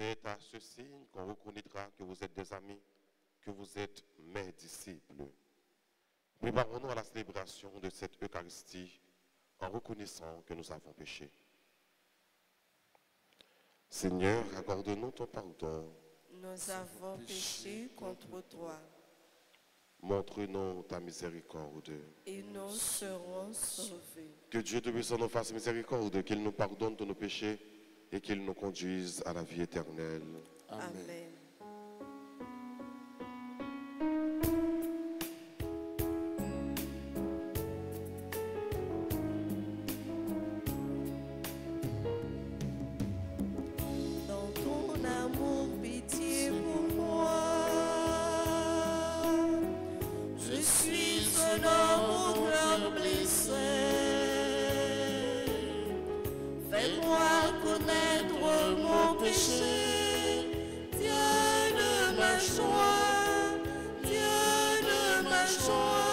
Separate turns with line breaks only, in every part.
C'est à ce signe qu'on reconnaîtra que vous êtes des amis, que vous êtes mes disciples. Préparons-nous à la célébration de cette Eucharistie en reconnaissant que nous avons péché. Seigneur, accorde-nous ton pardon.
Nous avons péché contre toi.
Montre-nous ta miséricorde.
Et nous serons sauvés.
Que Dieu Tout-Puissant nous fasse miséricorde, qu'il nous pardonne de nos péchés et qu'il nous conduise à la vie éternelle.
Amen. Dans ton amour, pitié pour moi. Je suis un homme au cœur blessé. Fais-moi connaître mon péché. Dieu de ma joie, Dieu de ma joie.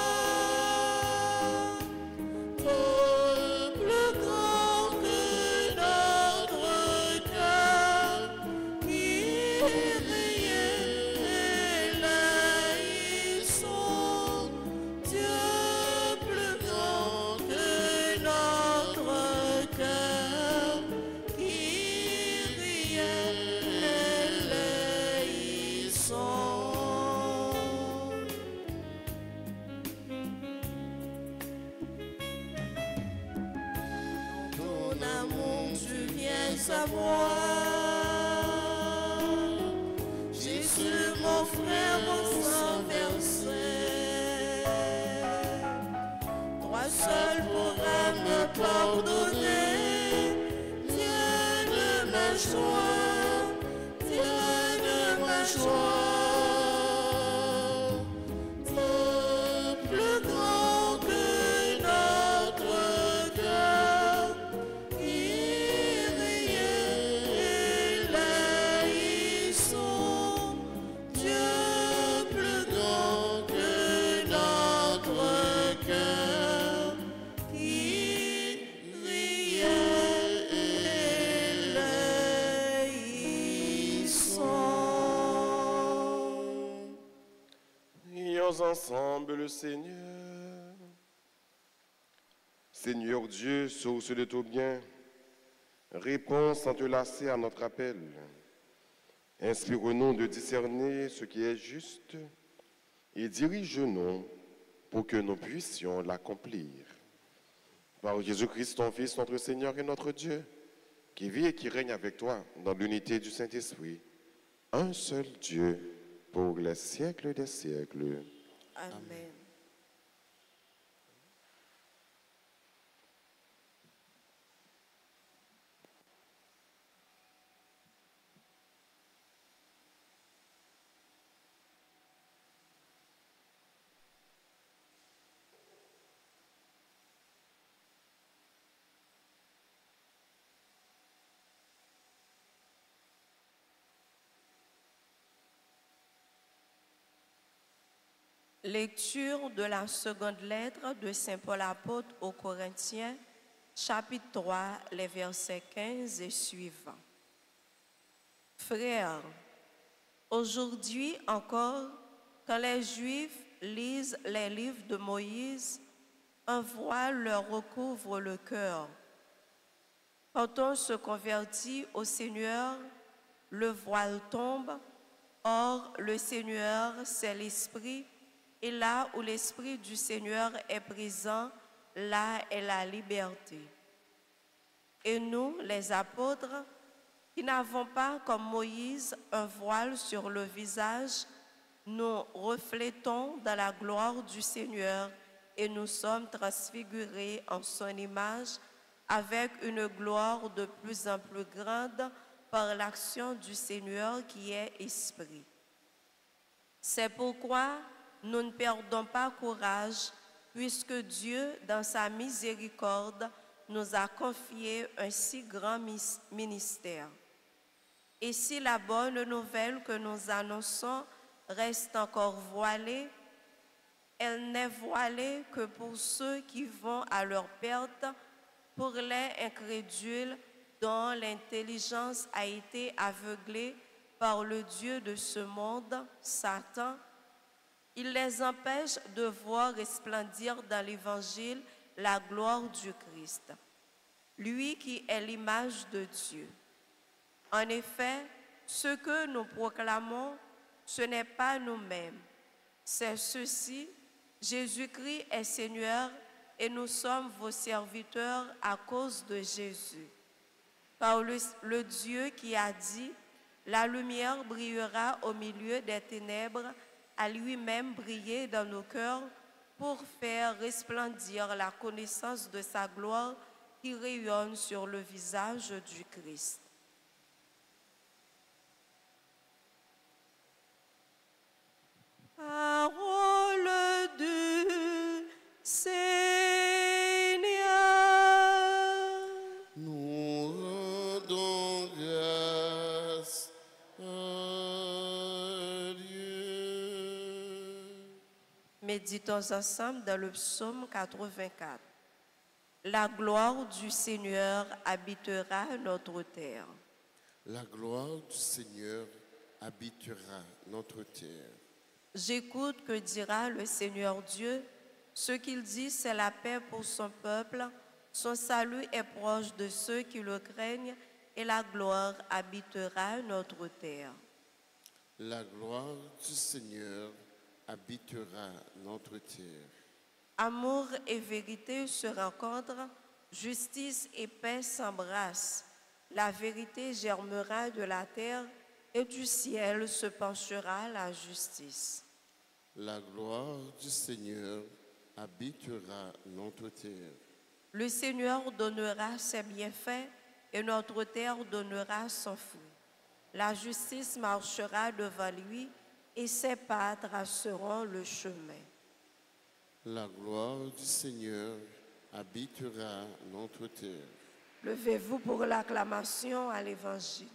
Plus grand que notre cœur, qui réel haïssons. Dieu plus grand que notre cœur, qui réel haïssons. Ton amour, tu viens à moi. Jésus, mon frère, mon sang versé. Toi seul pourras me pardonner. Dieu de ma joie, Dieu de ma joie. Dieu plus grand que notre cœur, irréel haïssons. Dieu plus grand que notre cœur, irréel haïssons.
Prions ensemble le Seigneur. Seigneur Dieu, source de tout bien, réponds sans te lasser à notre appel. Inspire-nous de discerner ce qui est juste et dirige-nous pour que nous puissions l'accomplir. Par Jésus-Christ, ton Fils, notre Seigneur et notre Dieu, qui vit et qui règne avec toi dans l'unité du Saint-Esprit, un seul Dieu, pour les siècles des siècles.
Amen. Lecture de la seconde lettre de Saint Paul apôtre aux Corinthiens, chapitre 3, les versets 15 et suivants. Frères, aujourd'hui encore, quand les Juifs lisent les livres de Moïse, un voile leur recouvre le cœur. Quand on se convertit au Seigneur, le voile tombe. Or, le Seigneur, c'est l'Esprit. Et là où l'Esprit du Seigneur est présent, là est la liberté. Et nous, les apôtres, qui n'avons pas comme Moïse un voile sur le visage, nous reflétons dans la gloire du Seigneur et nous sommes transfigurés en son image avec une gloire de plus en plus grande par l'action du Seigneur qui est Esprit. C'est pourquoi nous ne perdons pas courage, puisque Dieu, dans sa miséricorde, nous a confié un si grand ministère. Et si la bonne nouvelle que nous annonçons reste encore voilée, elle n'est voilée que pour ceux qui vont à leur perte, pour les incrédules, dont l'intelligence a été aveuglée par le Dieu de ce monde, Satan. Il les empêche de voir resplendir dans l'Évangile la gloire du Christ, lui qui est l'image de Dieu. En effet, ce que nous proclamons, ce n'est pas nous-mêmes, c'est ceci: Jésus-Christ est Seigneur et nous sommes vos serviteurs à cause de Jésus. Car le Dieu qui a dit « La lumière brillera au milieu des ténèbres » a lui-même brillé dans nos cœurs pour faire resplendir la connaissance de sa gloire qui rayonne sur le visage du Christ. Parole du Seigneur.
Nous rendons grâce à Dieu.
Méditons ensemble dans le psaume 84. La gloire du Seigneur habitera notre terre.
La gloire du Seigneur habitera notre terre.
J'écoute que dira le Seigneur Dieu. Ce qu'il dit, c'est la paix pour son peuple. Son salut est proche de ceux qui le craignent et la gloire habitera notre terre.
La gloire du Seigneur habitera notre terre.
Amour et vérité se rencontrent, justice et paix s'embrassent. La vérité germera de la terre et du ciel se penchera la justice.
La gloire du Seigneur habitera notre terre.
Le Seigneur donnera ses bienfaits et notre terre donnera son fruit. La justice marchera devant lui et ses pas traceront le chemin.
La gloire du Seigneur habitera notre terre.
Levez-vous pour l'acclamation à l'Évangile.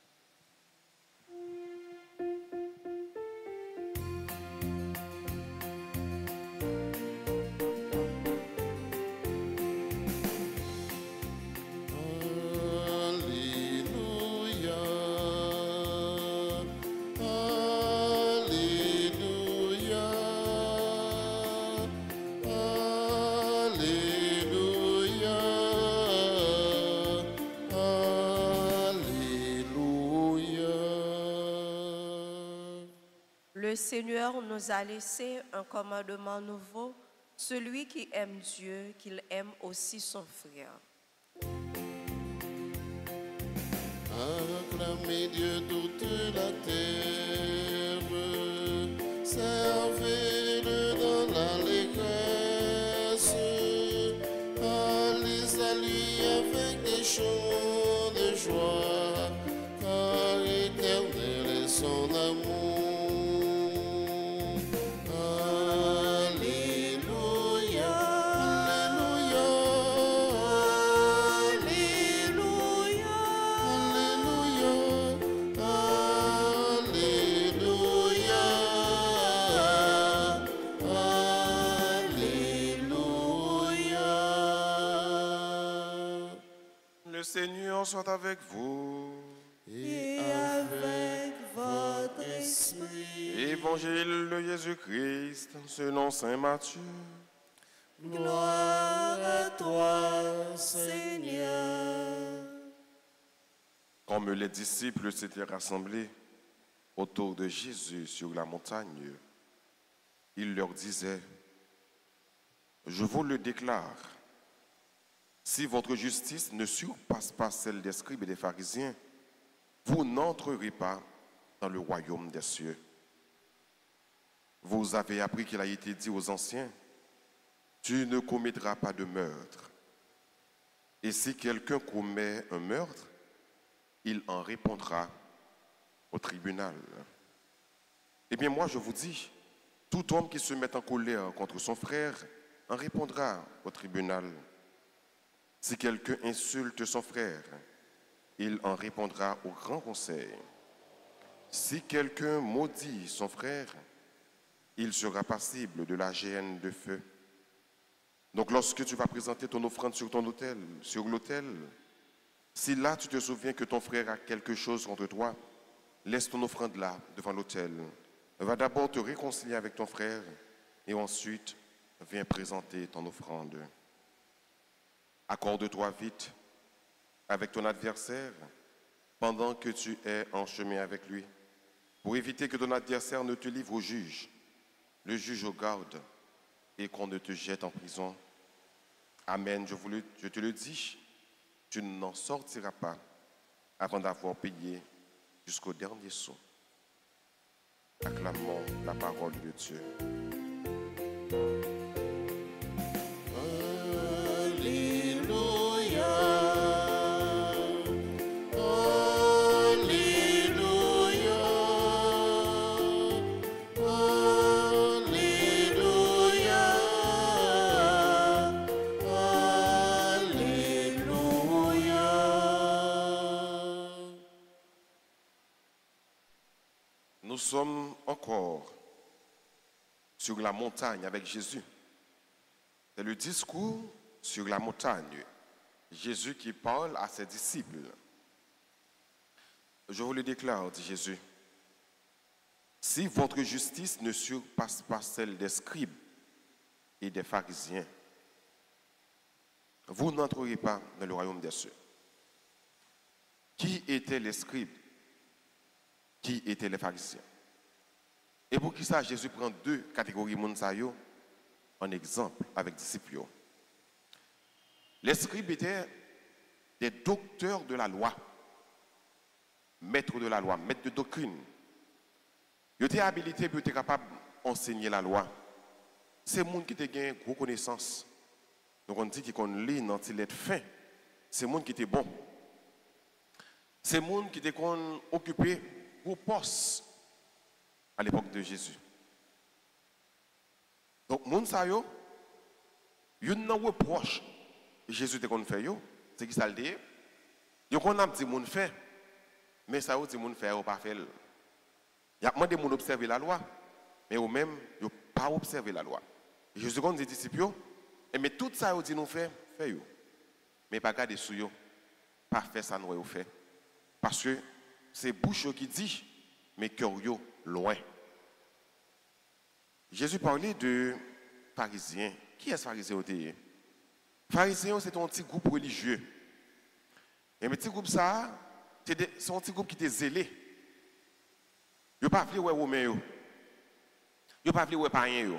Le Seigneur nous a laissé un commandement nouveau, celui qui aime Dieu, qu'il aime aussi son frère.
Acclamez Dieu toute la terre, servez-le dans l'allégresse, allez à lui avec des chants de joie, car éternel est son amour.
Le Seigneur soit avec vous.
Et avec votre esprit.
Évangile de Jésus-Christ selon saint Matthieu.
Gloire à toi, Seigneur.
Comme les disciples s'étaient rassemblés autour de Jésus sur la montagne, il leur disait: je vous le déclare, si votre justice ne surpasse pas celle des scribes et des pharisiens, vous n'entrerez pas dans le royaume des cieux. Vous avez appris qu'il a été dit aux anciens: tu ne commettras pas de meurtre. Et si quelqu'un commet un meurtre, il en répondra au tribunal. Eh bien, moi, je vous dis, tout homme qui se met en colère contre son frère en répondra au tribunal. Si quelqu'un insulte son frère, il en répondra au grand conseil. Si quelqu'un maudit son frère, il sera passible de la géhenne de feu. Donc lorsque tu vas présenter ton offrande sur ton autel, sur l'autel, Si là tu te souviens que ton frère a quelque chose contre toi, laisse ton offrande là, devant l'autel. Va d'abord te réconcilier avec ton frère et ensuite viens présenter ton offrande. Accorde-toi vite avec ton adversaire pendant que tu es en chemin avec lui, pour éviter que ton adversaire ne te livre au juge, le juge au garde, et qu'on ne te jette en prison. Amen, je te le dis, tu n'en sortiras pas avant d'avoir payé jusqu'au dernier sou. Acclamons la parole de Dieu. Nous sommes encore sur la montagne avec Jésus. C'est le discours sur la montagne. Jésus qui parle à ses disciples. Je vous le déclare, dit Jésus, si votre justice ne surpasse pas celle des scribes et des pharisiens, vous n'entrerez pas dans le royaume des cieux. Qui étaient les scribes? Qui étaient les pharisiens? Et pour qui ça, Jésus prend deux catégories de monde en exemple avec les disciples. Les scribes étaient des docteurs de la loi, maîtres de la loi, maîtres de doctrine. Ils étaient habilités pour être capables d'enseigner la loi. C'est les gens qui ont une grosse connaissance. Donc on dit qu'on lit dans les lettres fin. C'est les gens qui étaient bons. C'est les gens qui étaient occupés au poste à l'époque de Jésus. Donc, les gens, ils ont reproche Jésus te fait yo, c'est qui ça le dit? Yo qu'on a dit mon fait, mais ça ou dit mon fait ou pas fait. Il y a demandé mon observer la loi, mais eux même yo pas observer la loi. Jésus qu'on dit disciples, mais tout ça yo dit nous fait yo. Mais pas garder sous yo, pas faire ça nous fait. Parce que c'est bouche qui dit, mais cœur yo loin. Jésus parlait de pharisiens. Qui est ce pharisien? Pharisiens, c'est un petit groupe religieux. Et ce petit groupe, c'est un petit groupe qui était zélé. Ils ne pas voulu ouais romain. Ils ne pas voulu ouais païen.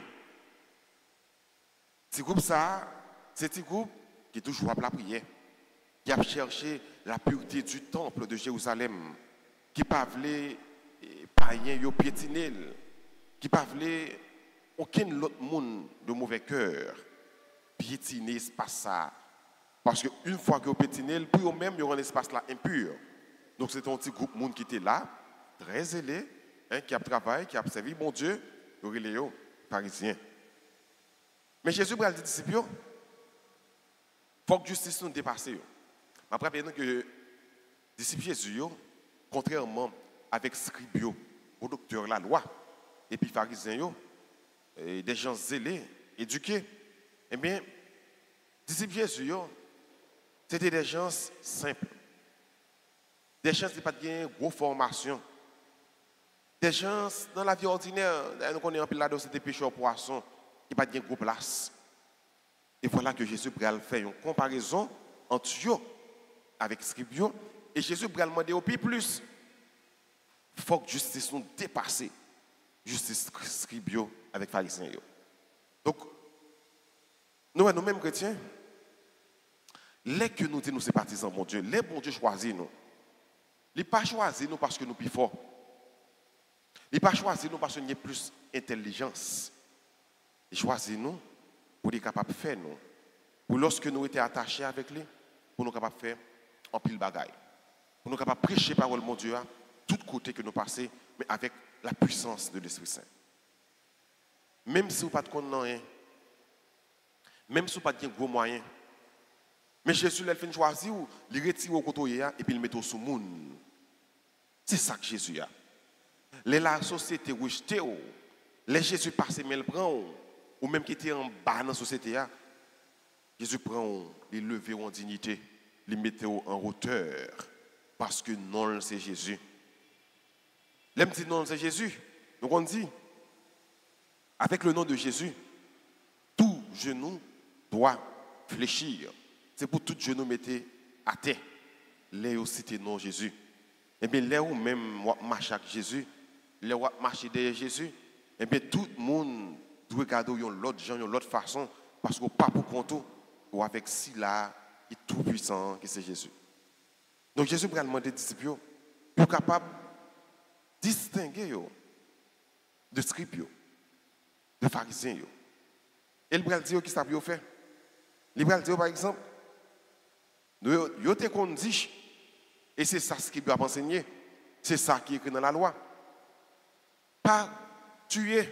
Ce groupe, c'est un petit groupe qui est toujours à la prière. Qui a cherché la pureté du temple de Jérusalem. Qui ne pas voulu païen piétiner. Qui ne pas voulu aucun autre monde de mauvais cœur piétiner l'espace ça. Parce qu'une fois que vous piétinez, pour eux-mêmes, il y aura un espace là impur. Donc c'est un petit groupe de monde qui était là, très zélé, qui a travaillé, qui a servi mon Dieu, les pharisiens. Mais Jésus a dit aux disciples, il faut que justice nous dépasse. Après, bien que les disciples Jésus, contrairement avec les scribes, aux docteurs de la loi, et puis les pharisiens, et des gens zélés, éduqués, eh bien, les disciples Jésus, c'était des gens simples. Des gens qui n'ont pas de grosse formation. Des gens dans la vie ordinaire, nous connaissons un peu là, c'était pêcheurs poissons, qui n'ont pas de grosse place. Et voilà que Jésus va faire une comparaison entre eux avec Scribio. Et Jésus va demander au plus. Il faut que justice nous dépasse. Justice Scribio avec pharisiens. Donc, nous-mêmes chrétiens, les que nous sommes partisans, mon Dieu, les bons Dieu choisit nous. Il n'a pas choisi nous parce que nous sommes plus forts. Il n'a pas choisi nous parce que nous avons plus d'intelligence. Il choisit nous pour être capable de faire nous. Pour lorsque nous étions attachés avec lui, pour nous capables de faire en pile bagaille. Pour nous capables de prêcher la parole de mon Dieu à tout côté que nous passons, mais avec la puissance de l'Esprit Saint. Même si vous n'avez pas de rien, même si vous n'avez pas de gros moyens, mais Jésus l'a fait choisir, il retire au côté et puis il met au sous monde. C'est ça que Jésus a. La société rejetée, les Jésus passe mais il prend, ou même qui était en bas dans la société, Jésus prend, il lever en dignité, il mettait en hauteur parce que non, c'est Jésus. L'aime dit non, c'est Jésus. Donc on dit, avec le nom de Jésus, tout genou doit fléchir. C'est pour tout genou mettre à terre. Là aussi, c'est non Jésus. Et bien là où même marcher avec Jésus, là où marcher derrière Jésus, et bien tout le monde doit regarder l'autre genre, l'autre façon, parce qu'on pas pour compte ou avec si là, il est tout puissant que c'est Jésus. Donc Jésus va demander aux disciples, ils sont capables de distinguer de scribes, de pharisiens. Et il va dire qui ça peut faire. Il va dire par exemple, yo te qu'on dit, et c'est ça ce qu'il doit enseigner, c'est ça qui est écrit dans la loi. Pas tuer,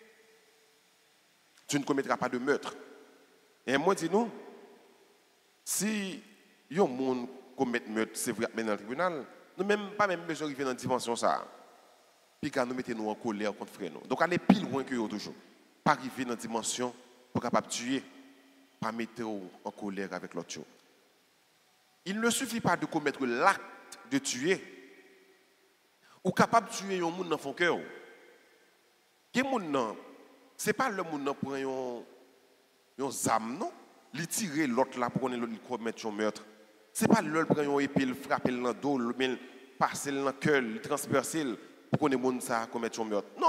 tu ne commettras pas de meurtre. Et moi dis nous, si yon monde commet meurtre, c'est vrai dans le tribunal, nous même pas même besoin d'arriver dans la dimension ça. Puis quand nous mettons nous en colère contre frère nous. Donc aller pile loin que eux toujours. Pas arriver dans la dimension pour capable tuer, pas mettre en colère avec l'autre. Il ne suffit pas de commettre l'acte de tuer ou capable de tuer un monde dans son cœur. Ce n'est pas le monde pour un zam, non? Il tire l'autre là pour qu'on commettre un meurtre. Ce n'est pas l'autre pour un épée, il frappe dans le dos, il passe dans le cœur, il transperce pour qu'on ait monde ça commettre un meurtre. Non.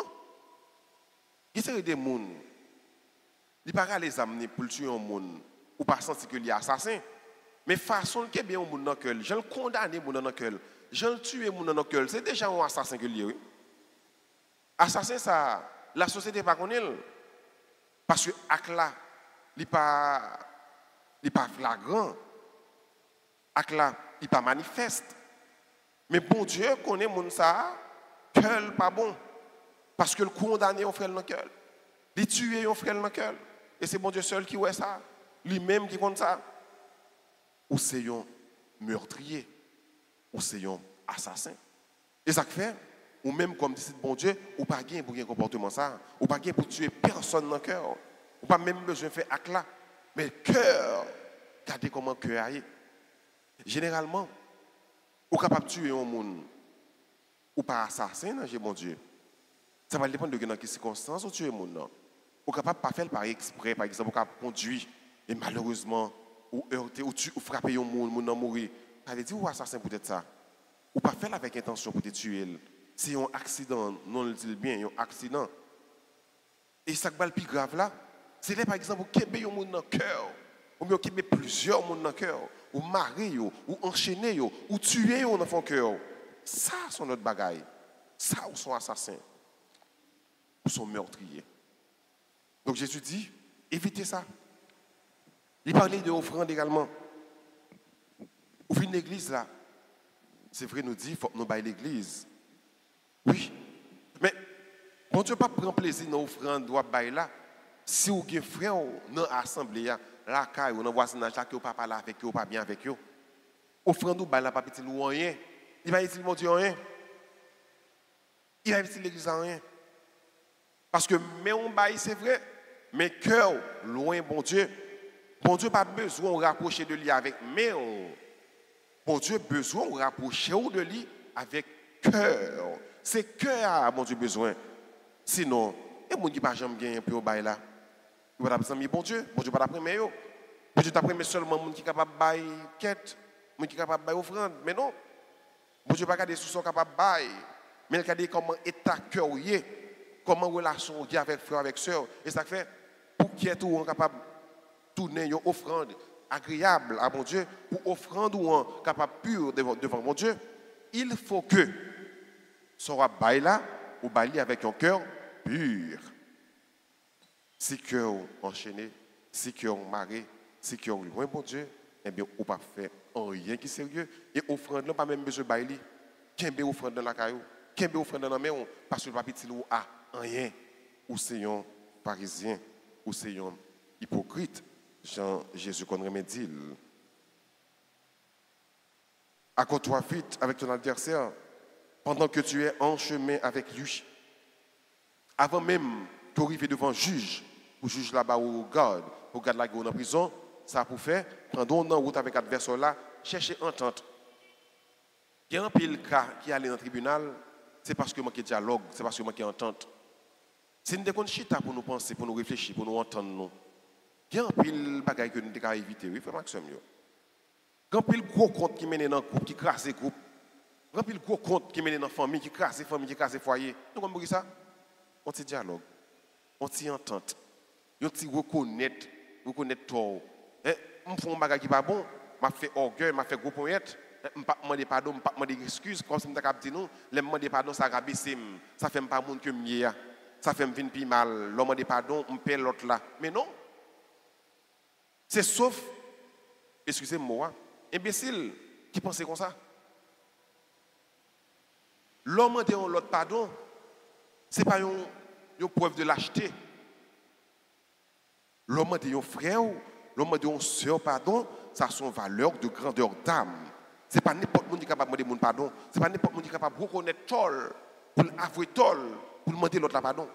Il y a des gens qui ne sont pas les amener pour tuer un monde ou pas sentir qu'il y a assassin. Mais façon que bien un monde dans le cœur, je le condamne un monde dans le cœur, je le tue un monde dans le cœur, c'est déjà un assassin que lié. Oui. Assassin ça, la société pas connaît parce que acte là, il pas flagrant. Acte là, il pas manifeste. Mais bon Dieu connaît monde ça, cœur pas bon parce que le condamné un frère dans le cœur. Il tue un frère dans le cœur et c'est bon Dieu seul qui voit ça, lui-même qui compte ça. Ou c'est un meurtrier, ou c'est un assassin. Et ça fait, ou même comme dit bon Dieu, ou pas gain pour un comportement ça, ou pas gain pour tuer personne dans le cœur, ou pas même besoin de faire acte là. Mais le cœur, regardez comment le cœur est. Généralement, ou capable de tuer un monde, ou pas assassin, j'ai bon Dieu. Ça va dépendre de dans quelles circonstances ou tuer un monde. Ou capable de pas faire par exprès, par exemple, ou capable de conduire, et malheureusement, ou heurter, ou frapper un monde, mourir. Ça veut dire ou assassin peut-être ça. Ou pas faire avec intention pour te tuer. C'est un accident, non le dit bien, un accident. Et ça qui est le plus grave là, c'est là par exemple, ou qu'il y a un monde dans le cœur, ou bien qu'il y a plusieurs monde dans le cœur, ou marier, ou enchaîner, ou tuer dans son cœur. Ça, c'est notre bagaille. Ça, ou son assassin, ou son meurtrier. Donc Jésus dit, évitez ça. Il parlait de offrande également. Au fin de l'église là, c'est vrai, nous dit, il faut que nous baillons l'église. Oui. Mais, bon Dieu, pas prendre plaisir dans l'offrande, doit bailler là. Si vous avez frère dans l'assemblée, là, ou dans le voisinage, là, que vous ne parlez pas avec eux, pas bien avec eux. Offrande ou bailler là, pas petit ou rien. Il va utiliser mon Dieu rien. Il va utiliser l'église en rien. Parce que, mais on baille, c'est vrai. Mais cœur, loin, bon Dieu. Bon Dieu n'a pas besoin de rapprocher de lui avec mais bon Dieu a besoin de rapprocher de lui avec cœur. C'est cœur, bon Dieu besoin. Sinon, il y a des gens qui ne peuvent jamais gagner pour bail là. Il va pas bon Dieu pas t'apprendre yo. Bon Dieu t'apprendre seulement gens qui sont capables de bail quête, gens qui sont capables de bail offrande. Mais non. Bon Dieu pas regarder sous son capable de bail, mais il regarder comment état cœur est, comment relation est avec frère avec sœur et ça fait pour qui est tout capable tourner une offrande agréable à mon Dieu, pour offrande ou capable pure devant mon Dieu, il faut que soit bail là ou bail avec un cœur pur. Si cœur enchaîné, si cœur marré, si cœur loin mon Dieu, eh bien on pas faire rien qui est sérieux et offrande là pas même besoin bail. Qu'un bé offrande dans la caillou, qu'un bé offrande dans la main parce que le papier ou a rien ou c'est un pharisien ou c'est un hypocrite. Jean Jésus qu'on remédie. Accorde-toi vite avec ton adversaire pendant que tu es en chemin avec lui. Avant même d'arriver devant le juge, ou juge là-bas ou garde là qui est en prison, ça pour faire, pendant une route avec l'adversaire là,
chercher entente. Il y a un pile cas qui allait dans le tribunal, c'est parce que manque dialogue, c'est parce que manque entente. C'est une déconne chita pour nous penser, pour nous réfléchir, pour nous entendre nous. Il y a un pile bagaille que nous devons éviter, oui, frère Maxime. Il y a un pile gros compte qui mène dans le groupe, qui crasse le groupe. Il y a un pile gros compte qui mène dans la famille, qui crasse la famille, qui crasse le foyer. Nous comprenons ça? On se dialogue, on se entente, on se reconnaître tout. On fait un bagage qui n'est pas bon, on fait orgueil, on fait gros poète. Je ne pas demander pardon, je ne pas demander excuse, comme si je dit nous, le demander pardon, ça rabaisse, ça fait pas monde que mieux, ça fait me venir plus mal, le demander pardon, on paie l'autre là. Mais non. C'est sauf, excusez-moi, imbécile qui pense comme ça. L'homme demande l'autre pardon, ce n'est pas une preuve de lâcheté. L'homme demande un frère, l'homme demande une soeur pardon, ça a son valeur de grandeur d'âme. Ce n'est pas n'importe qui est capable de demander pardon. Ce n'est pas n'importe qui est capable de reconnaître tol, pour avouer tol, pour demander l'autre pardon.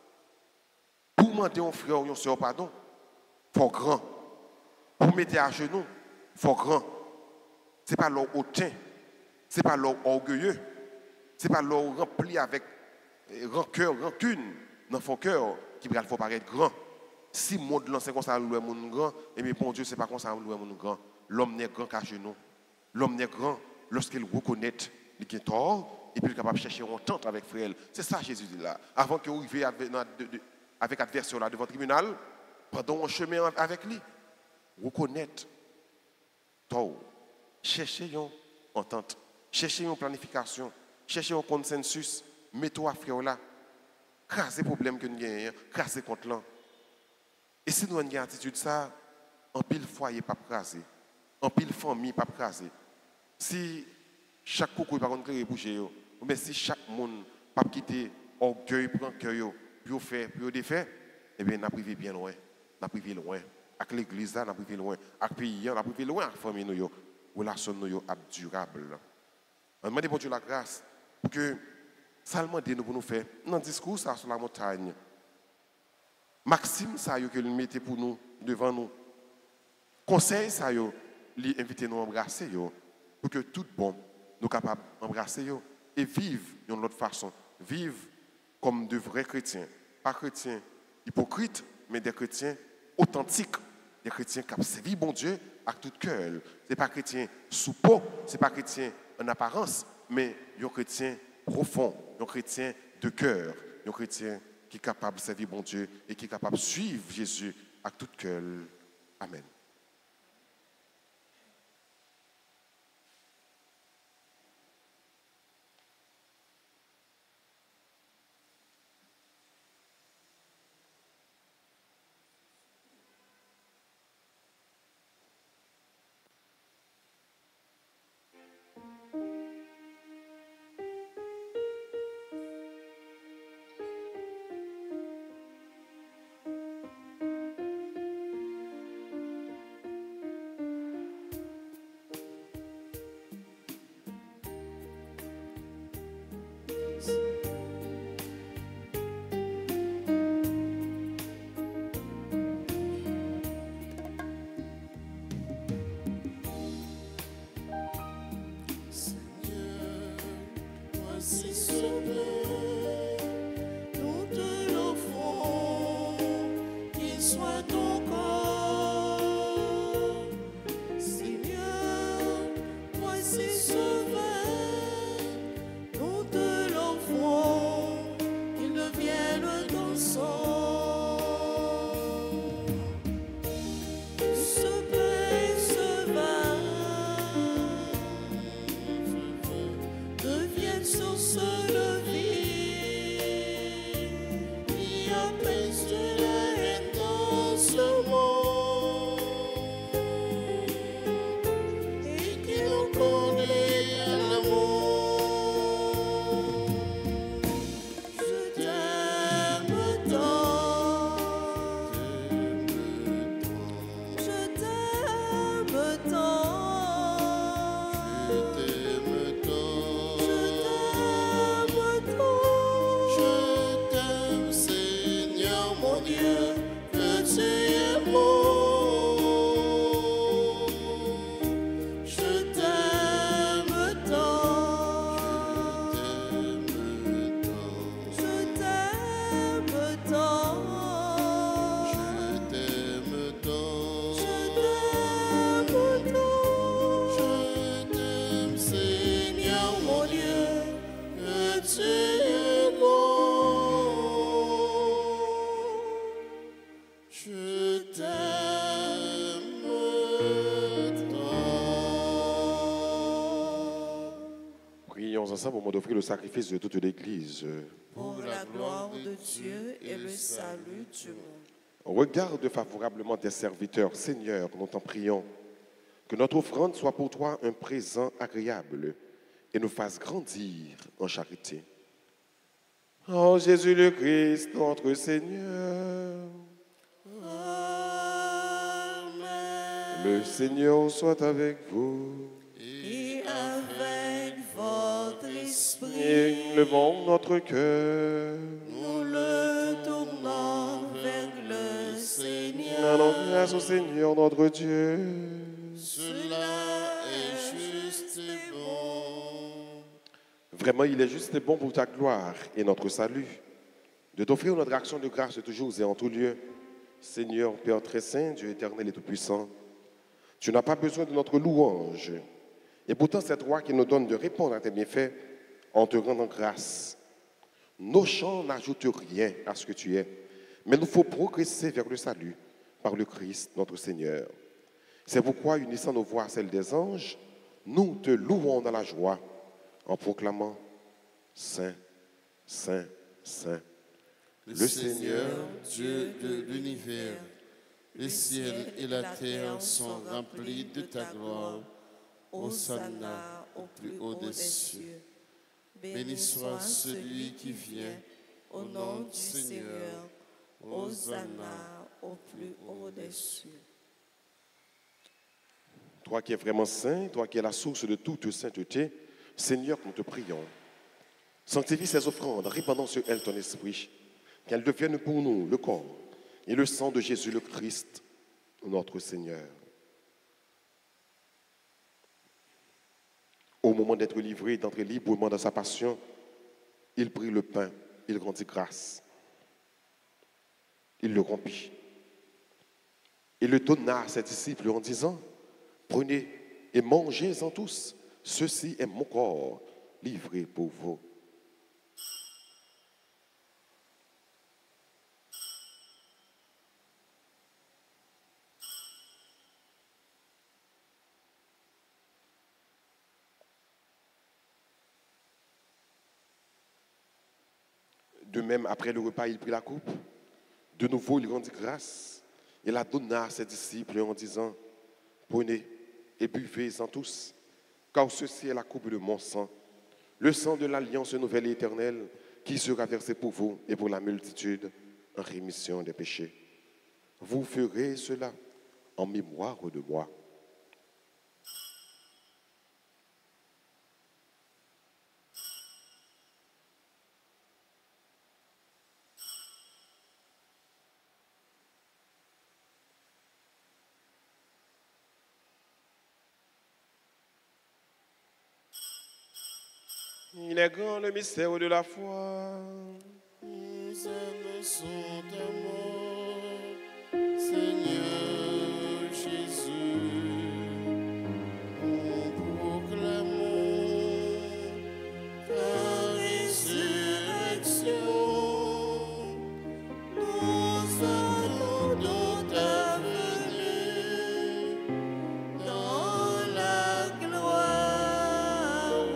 Pour demander un frère ou une soeur pardon, il faut grand. Pour mettre à genoux, il faut grand. Ce n'est pas leur hautain, ce n'est pas leur orgueilleux, ce n'est pas leur rempli avec rancœur, rancune dans son cœur qui va faut paraître grand. Si le monde c'est comme ça, le monde grand, et bien bon Dieu, ce n'est pas comme ça, le monde grand. L'homme n'est grand qu'à genoux. L'homme n'est grand lorsqu'il reconnaît qu'il est tort et puis il est capable de chercher une entente avec frère. C'est ça Jésus dit là. Avant que vous arriviez avec adversaire là devant le tribunal, pendant un chemin avec lui, reconnaître tort. Chercher une entente, chercher une planification, chercher un consensus, mettez-vous à frère là, craser les problèmes que nous avons, craser contre l'un. Et si nous avons une attitude ça, en pile foyer pas craser, en pile famille pas craser. Si chaque coucou par contre bouger mais si chaque monde pas quitter orgueil prend cœur pour faire pour défaire, eh bien n'a privé bien loin, n'a privé loin avec l'église là, n'a privé loin avec pays, n'a privé loin avec famille nous relation nous durable. On demande pour Dieu la grâce pour que ça le demande nous pour nous faire dans discours ça sur la montagne. Maxime ça que nous mettez pour nous devant nous. Conseil ça yo li inviter nous à embrasser yo pour que tout bon nous capables d'embrasser yo et vivre d'une autre façon, vivre comme de vrais chrétiens, pas chrétiens hypocrites mais des chrétiens authentiques, des chrétiens qui servent bon Dieu avec tout cœur. C'est pas chrétien sous peau, c'est pas chrétien en apparence, mais un chrétien profond, un chrétien de cœur, un chrétien qui est capable de servir bon Dieu et qui est capable de suivre Jésus avec tout cœur. Amen.
ensemble au moment d'offrir le sacrifice de toute l'Église.
pour la gloire de Dieu et le salut du monde.
Regarde favorablement tes serviteurs, Seigneur, nous t'en prions. Que notre offrande soit pour toi un présent agréable et nous fasse grandir en charité. Oh Jésus le Christ, notre Seigneur. Le Seigneur soit avec vous.
Et avec votre esprit,
Élevons notre cœur.
nous le tournons vers le Seigneur.
Rendons grâce au Seigneur notre Dieu.
Cela est juste et bon.
Vraiment, il est juste et bon pour ta gloire et notre salut de t'offrir notre action de grâce toujours et en tout lieu. Seigneur, Père très saint, Dieu éternel et tout-puissant, tu n'as pas besoin de notre louange. Et pourtant, c'est toi qui nous donnes de répondre à tes bienfaits en te rendant grâce. Nos chants n'ajoutent rien à ce que tu es, mais nous faut progresser vers le salut par le Christ, notre Seigneur. C'est pourquoi, unissant nos voix à celles des anges, nous te louons dans la joie en proclamant Saint, Saint, Saint.
Le Seigneur, Dieu de l'univers, les ciels et la terre sont remplis de ta gloire. Hosanna au plus haut des cieux. Béni soit celui qui vient au nom du Seigneur. Hosanna au plus haut des cieux.
Toi qui es vraiment saint, toi qui es la source de toute sainteté, Seigneur, nous te prions. Sanctifie ces offrandes, répandant sur elles ton esprit, qu'elles deviennent pour nous le corps et le sang de Jésus le Christ, notre Seigneur. Au moment d'être livré et d'entrer librement dans sa passion, il prit le pain, il rendit grâce. Il le rompit. Il le donna à ses disciples en disant, prenez et mangez-en tous, ceci est mon corps livré pour vous. De même, après le repas, il prit la coupe. De nouveau, il rendit grâce et la donna à ses disciples en disant, prenez et buvez-en tous, car ceci est la coupe de mon sang, le sang de l'alliance nouvelle et éternelle qui sera versé pour vous et pour la multitude en rémission des péchés. Vous ferez cela en mémoire de moi. Il est grand le mystère de la foi.
Nous annonçons ta mort, Seigneur Jésus. Nous proclamons ta résurrection. Nous attendons ta venue dans la gloire.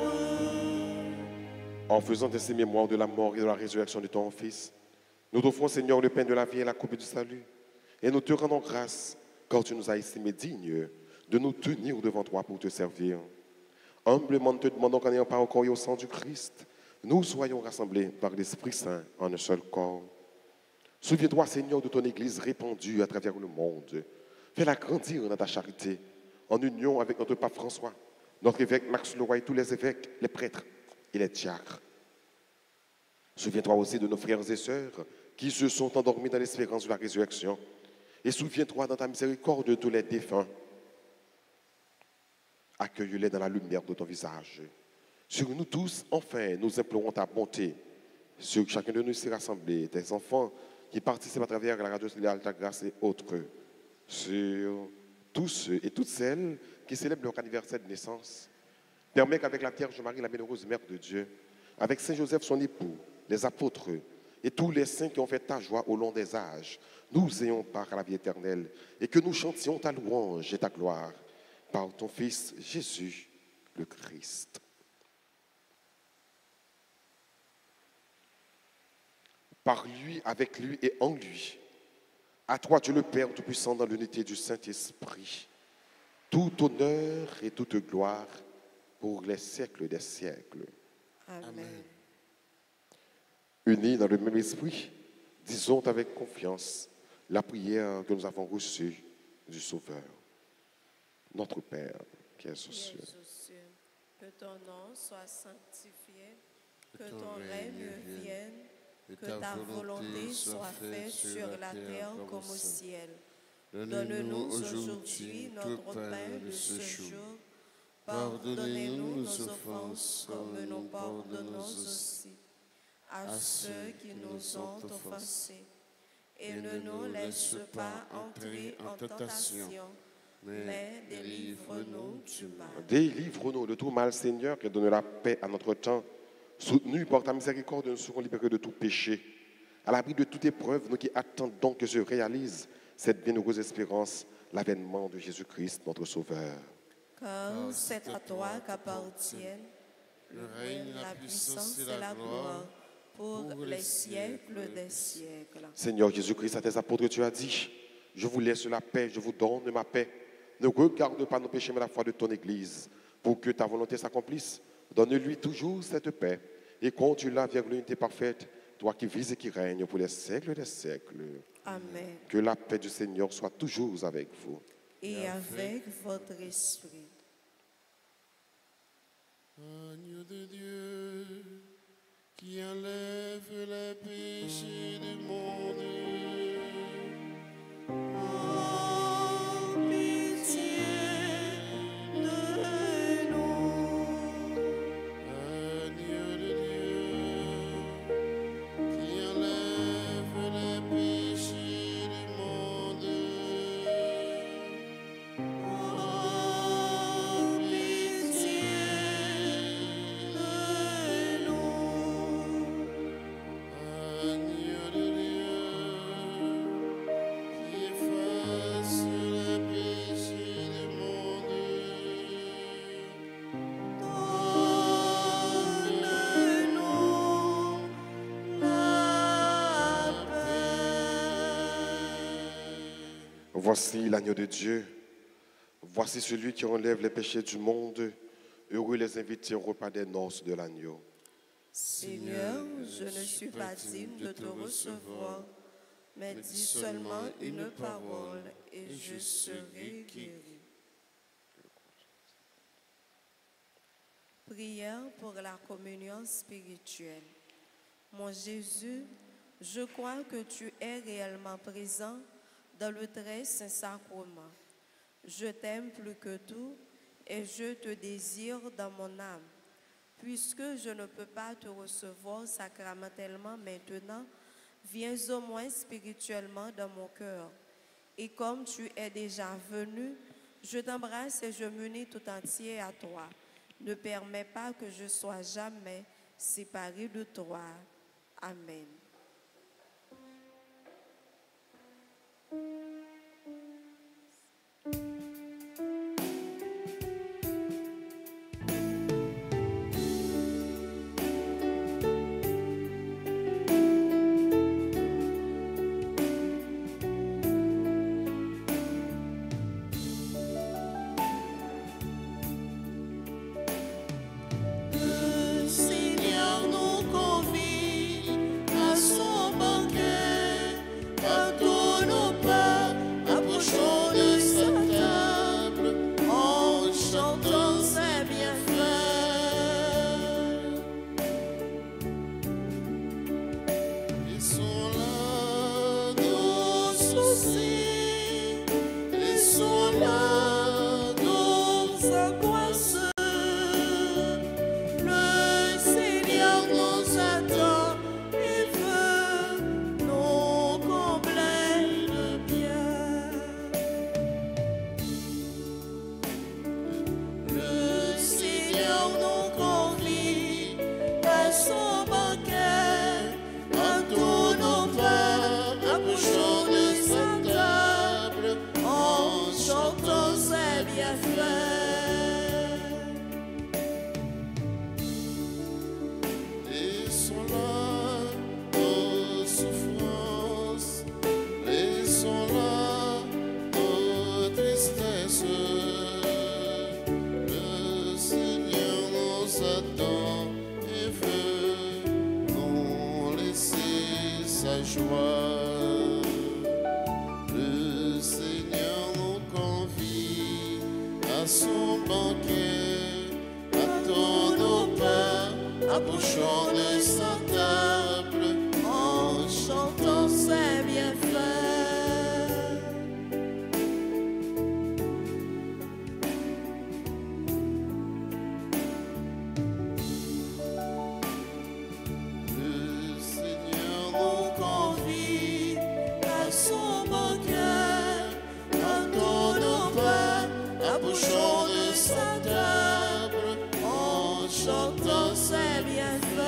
En faisant ainsi mémoire de la mort et de la résurrection de ton Fils, nous t'offrons, Seigneur, le pain de la vie et la coupe du salut. Et nous te rendons grâce, car tu nous as estimés dignes de nous tenir devant toi pour te servir. Humblement, nous te demandons qu'en ayant part au corps et au sang du Christ, nous soyons rassemblés par l'Esprit Saint en un seul corps. Souviens-toi, Seigneur, de ton Église répandue à travers le monde. Fais-la grandir dans ta charité, en union avec notre pape François, notre évêque Max Leroy et tous les évêques, les prêtres et les diacres. Souviens-toi aussi de nos frères et sœurs qui se sont endormis dans l'espérance de la résurrection. Et souviens-toi dans ta miséricorde de tous les défunts. Accueille-les dans la lumière de ton visage. Sur nous tous, enfin, nous implorons ta bonté. Sur chacun de nous ici rassemblés, tes enfants qui participent à travers la radio de Alta Grâce et autres. Sur tous ceux et toutes celles qui célèbrent leur anniversaire de naissance. Permets qu'avec la Vierge Marie, la bienheureuse Mère de Dieu, avec Saint Joseph, son époux, les apôtres et tous les saints qui ont fait ta joie au long des âges, nous ayons part à la vie éternelle et que nous chantions ta louange et ta gloire par ton Fils Jésus le Christ. par lui, avec lui et en lui. À toi, Dieu le Père Tout-Puissant, dans l'unité du Saint-Esprit, tout honneur et toute gloire pour les siècles des siècles.
Amen.
Unis dans le même esprit, disons avec confiance la prière que nous avons reçue du Sauveur. Notre Père, qui es aux cieux.
Que ton nom soit sanctifié, que ton règne vienne, que ta volonté soit faite sur la terre comme au ciel. Donne-nous aujourd'hui notre pain de ce jour. Pardonnez-nous nos offenses comme nous pardonnons aussi à ceux qui nous ont offensés. Et ne nous laisse pas entrer en tentation, mais délivre-nous du mal.
Délivre-nous de tout mal, Seigneur, et donne la paix à notre temps. Soutenu par ta miséricorde, nous serons libérés de tout péché. À l'abri de toute épreuve, nous qui attendons que se réalise cette bienheureuse espérance, l'avènement de Jésus-Christ, notre Sauveur.
Car c'est à toi qu'appartiennent le règne, la puissance et la gloire pour les siècles des siècles.
Seigneur Jésus-Christ, à tes apôtres, tu as dit, je vous laisse la paix, je vous donne ma paix. Ne regarde pas nos péchés, mais la foi de ton Église, pour que ta volonté s'accomplisse. Donne-lui toujours cette paix et conduis-la vers l'unité parfaite, toi qui vis et qui règnes pour les siècles des siècles.
Amen.
Que la paix du Seigneur soit toujours avec vous.
Et avec votre esprit.
Agneau de Dieu, qui enlève les péchés du monde.
Voici l'agneau de Dieu. Voici celui qui enlève les péchés du monde. Heureux les invités au repas des noces de l'agneau.
Seigneur, je ne suis pas digne de te recevoir, mais dis seulement une parole et je serai guéri. Prière pour la communion spirituelle. Mon Jésus, je crois que tu es réellement présent dans le très saint sacrement. Je t'aime plus que tout et je te désire dans mon âme. Puisque je ne peux pas te recevoir sacramentellement maintenant, viens au moins spirituellement dans mon cœur. Et comme tu es déjà venu, je t'embrasse et je m'unis tout entier à toi. Ne permets pas que je sois jamais séparé de toi. Amen.
joie. Le Seigneur nous convie à son banquet. Attends nos pas, approchons de sa table, en chantant ses bienfaits. Le Seigneur nous convie à son banquet. Attends nos pas, approchons de sa table, en chantant ses bienfaits.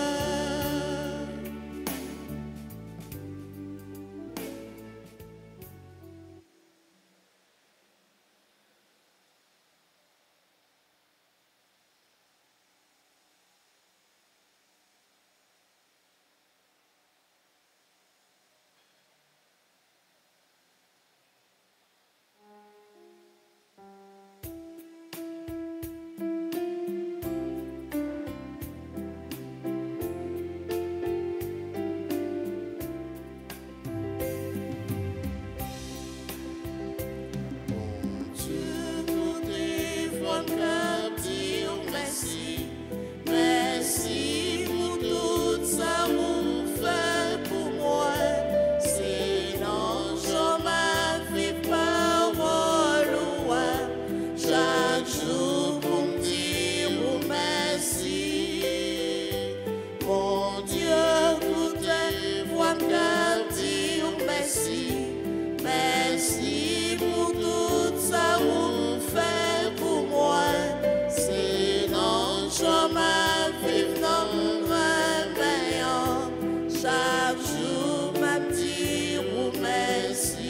Dieu, tout est voilà, dire merci. Merci pour tout ça vous fait pour moi. Sinon, je m'en vais pas loin. Chaque jour pour me dire merci. Mon Dieu, tout est voilà, dire merci. Merci pour tout ça vous fait pour moi. Sinon, je m'en vais dans le meilleur. Chaque jour, m'a dit merci.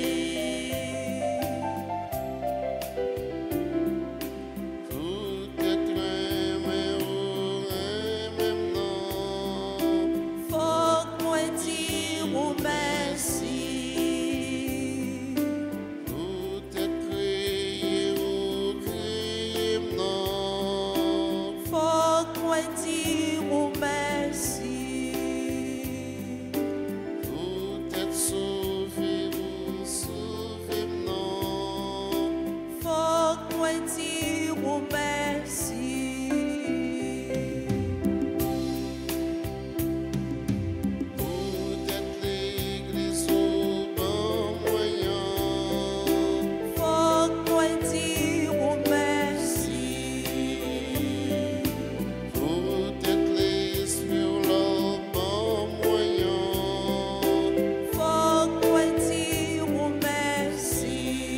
Tout est même non. Faut que moi dire merci. Tout est créé ou créé non. Faut que moi dire merci. Tout est sauvé ou sauvé non. Faut que moi dire merci. Tout est l'église au bon moyen. Faut que moi dire merci. Tout est l'esprit au bon moyen. Faut que moi dire merci.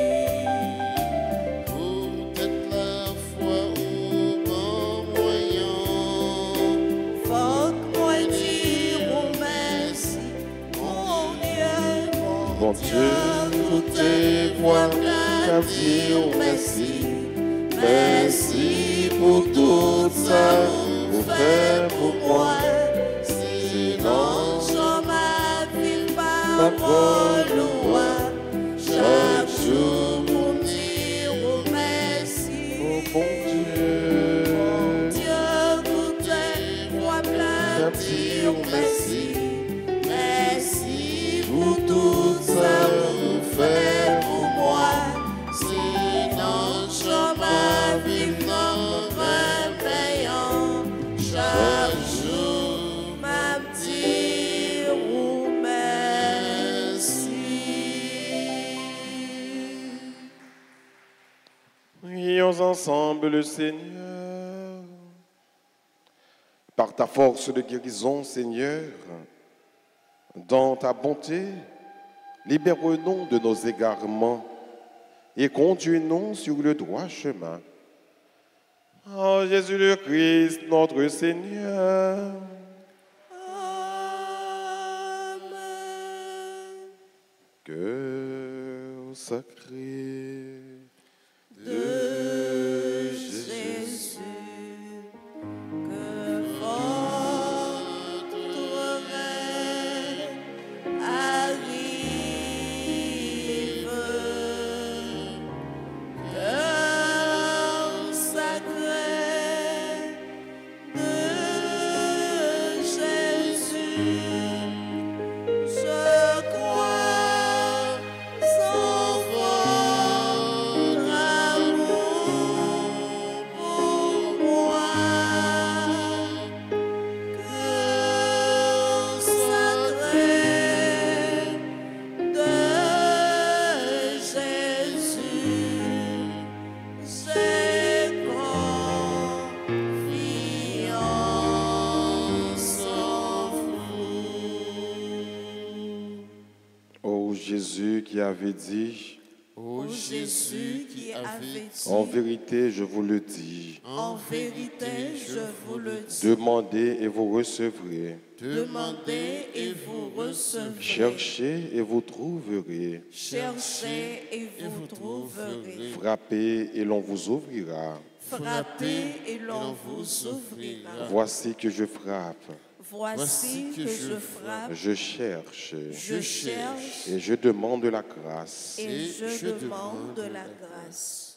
Tout est la foi au bon moyen. Faut que moi dire merci. Mon Dieu,
Mon Dieu, tout est voilà, dire merci. Merci pour tout ça vous fait pour moi.
sinon, je m'en vais
Ma
pas
bonne
loin. Chaque jour pour me dire merci.
Oh bon Dieu,
Dieu, tout est voilà, dire merci. Merci pour tout ça vous faites pour moi. Sinon, je m'en vais dans le meilleur. Chaque jour, m'a dire merci.
prions ensemble le Seigneur. Par ta force de guérison, Seigneur, dans ta bonté, libère-nous de nos égarements et conduis-nous sur le droit chemin. En Jésus le Christ, notre Seigneur.
Amen.
Cœur sacré
De Jésus, que votre règne arrive, cœur sacré de Jésus,
Jésus qui avait dit,
Ô Jésus qui avait dit,
en vérité, je vous le dis,
en vérité, je vous le dis,
demandez et vous recevrez,
demandez et vous recevrez,
cherchez et vous trouverez,
cherchez et vous trouverez,
frappez et l'on vous ouvrira.
frappez et l'on vous ouvrira.
Voici que je frappe,
Voici que je frappe,
je cherche
je cherche
et je demande la grâce.
et je demande la grâce.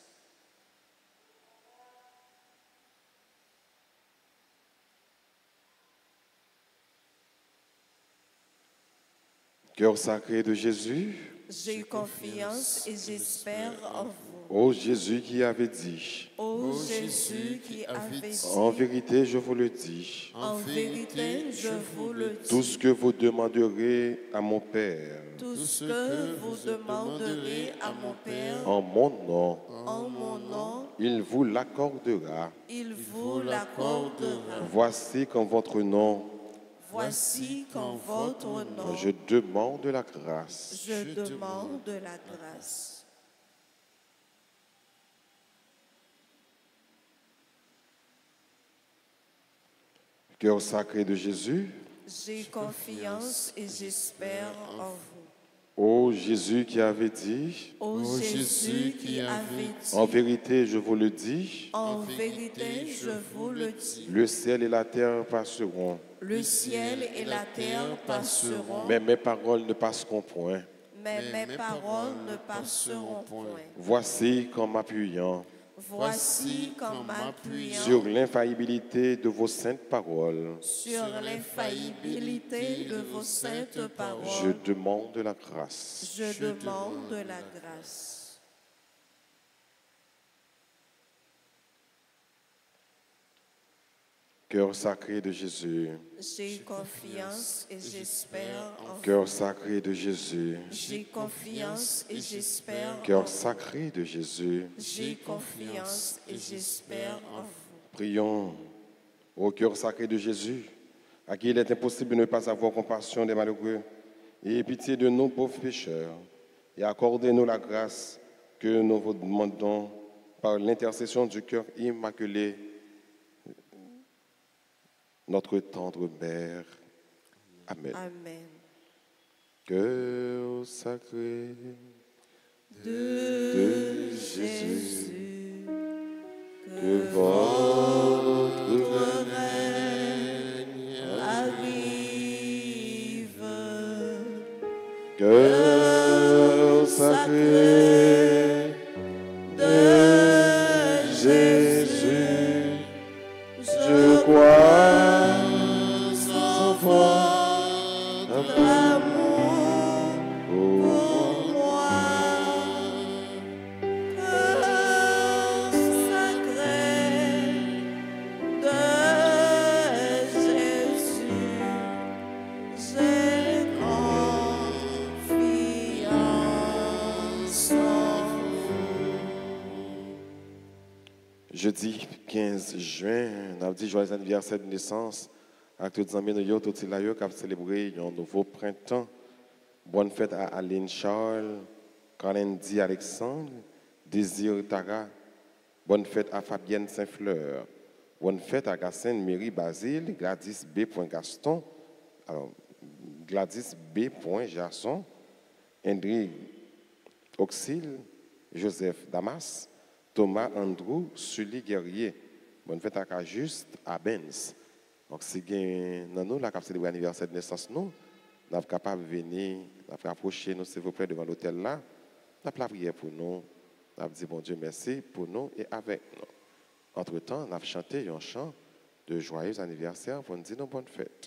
Cœur sacré de Jésus,
J'ai confiance et j'espère en vous.
ô Jésus qui avait dit,
Ô Jésus qui avait dit,
en vérité, je vous le dis,
en vérité, je vous le dis,
tout ce que vous demanderez à mon Père,
tout ce que vous demanderez à mon Père
en mon nom,
en mon nom,
il vous l'accordera.
il vous l'accordera.
Voici qu'en votre nom,
Voici qu'en votre nom,
je demande la grâce.
je demande la grâce.
Cœur sacré de Jésus,
J'ai confiance et j'espère en vous.
ô Jésus qui avait dit,
Ô Jésus qui avait dit,
en vérité, je vous le dis,
en vérité, je vous le dis,
le ciel et la terre passeront,
le ciel et la terre passeront,
mais mes paroles ne passeront point.
mais mes paroles ne passeront point.
Voici qu'en m'appuyant
Voici qu'en m'appuyant
sur l'infaillibilité de vos saintes paroles,
sur l'infaillibilité de vos saintes
je
paroles,
demande la grâce.
je demande la grâce.
Cœur sacré de Jésus,
J'ai confiance et j'espère en vous.
cœur sacré de Jésus,
J'ai confiance et j'espère en
cœur
vous.
sacré de Jésus,
J'ai confiance et j'espère en vous.
prions au cœur sacré de Jésus, à qui il est impossible de ne pas avoir compassion des malheureux, et pitié de nous pauvres pécheurs, et accordez-nous la grâce que nous vous demandons par l'intercession du cœur immaculé, notre tendre Mère. Amen.
Amen.
Cœur sacré
De
Jésus,
Jésus,
que votre
règne arrive.
cœur sacré
De
Jésus, je crois sans foi
l'amour pour moi. Cœur sacré de Jésus, j'ai confiance en vous.
Jeudi 15 juin, on a dit joyeux anniversaire de naissance à tous les amis de tous les qui ont célébré un nouveau printemps. Bonne fête à Aline Charles, Kalendi Alexandre, Désir Tara. Bonne fête à Fabienne Saint-Fleur. Bonne fête à Gassène Méry Basile, Gladys B. Gaston. Alors, Gladys B. Jasson, Hendry Auxil, Joseph Damas, Thomas Andrew, Sully Guerrier. Bonne fête à Cajuste, à Benz. Donc, si nous avons célébré l'anniversaire de naissance, nous sommes capables de venir, nous approcher nous, s'il vous plaît, devant l'hôtel là. Nous avons prié pour nous. Nous avons dit, bon Dieu, merci pour nous et avec nous. Entre-temps, nous avons chanté un chant de joyeux anniversaire pour nous dire nos bonnes fêtes.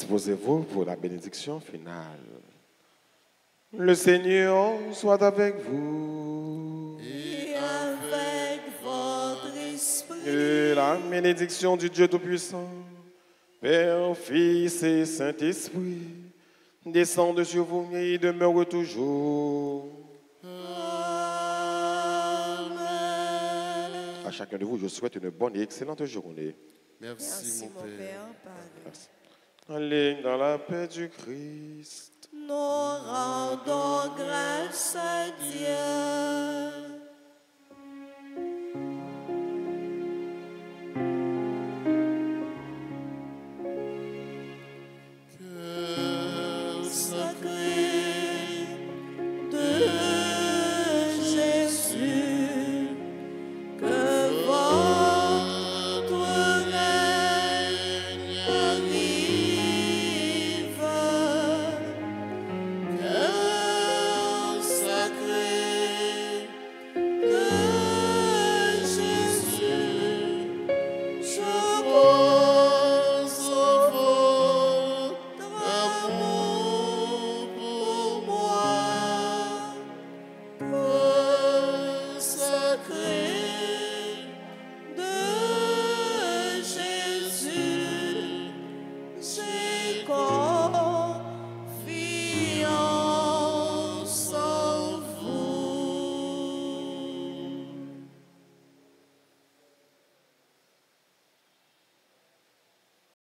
Disposez-vous pour la bénédiction finale. Le Seigneur soit avec vous.
Et avec votre esprit.
Et la bénédiction du Dieu Tout-Puissant, Père, Fils et Saint-Esprit, descende sur vous et demeure toujours.
Amen.
À chacun de vous, je souhaite une bonne et excellente journée.
Merci, mon Père.
Merci. Allez dans la paix du Christ.
Nous rendons grâce à Dieu.